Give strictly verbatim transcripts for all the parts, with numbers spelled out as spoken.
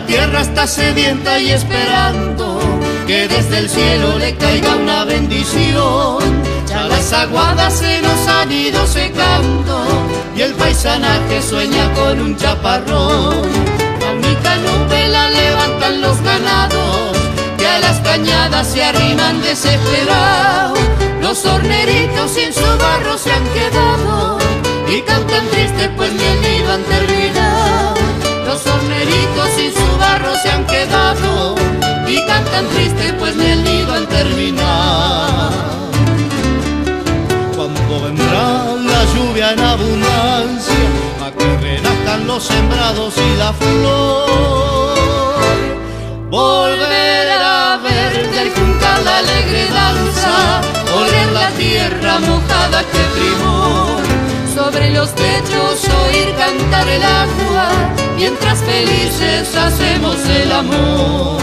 tierra está sedienta y esperando que desde el cielo le caiga una bendición. Ya las aguadas se nos han ido secando y el paisanaje sueña con un chaparrón. La única nube la levantan los ganados que a las cañadas se arriman desesperados. Los horneritos sin su barro se han quedado y cantan triste pues ni el nido han terminado. Los horneritos sin su barro se han quedado y cantan triste pues ni el nido han terminado. Cuando vendrá la lluvia en abundancia, a que renazcan los sembrados y la flor, volver a ver del juncal la alegre danza, oler la tierra mojada que primor. Sobre los techos oír cantar el agua, mientras felices hacemos el amor.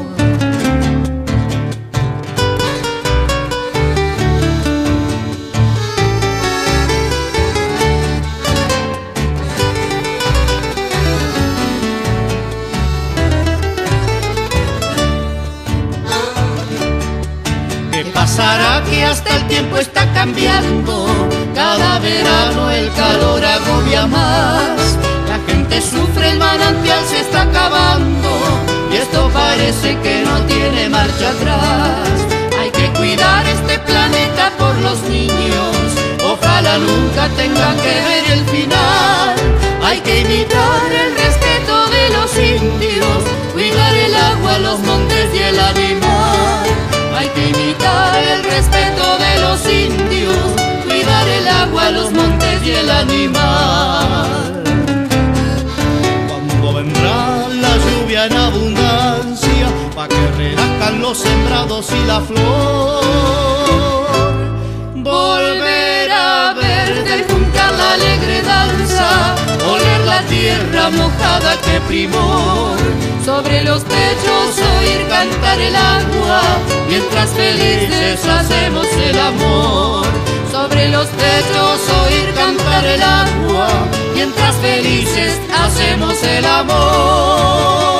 ¿Qué pasará que hasta el tiempo está cambiando? Cada verano el calor agobia más. La gente sufre, el manantial se está acabando y esto parece que no tiene marcha atrás. Hay que cuidar este planeta por los niños, ojalá nunca tengan que ver el final. Hay que imitar el respeto de los indios, cuidar el agua, los montes y el animal. Hay que imitar el respeto de los indios, cuidar el agua, los montes y el animal. Cuando vendrá la lluvia en abundancia, pa' que renazcan los sembrados y la flor, volver a ver del juncal la alegre danza, oler la tierra mojada que primor. Sobre los techos oír cantar el agua, mientras felices hacemos el amor. Sobre los techos oír cantar el agua, mientras felices hacemos el amor.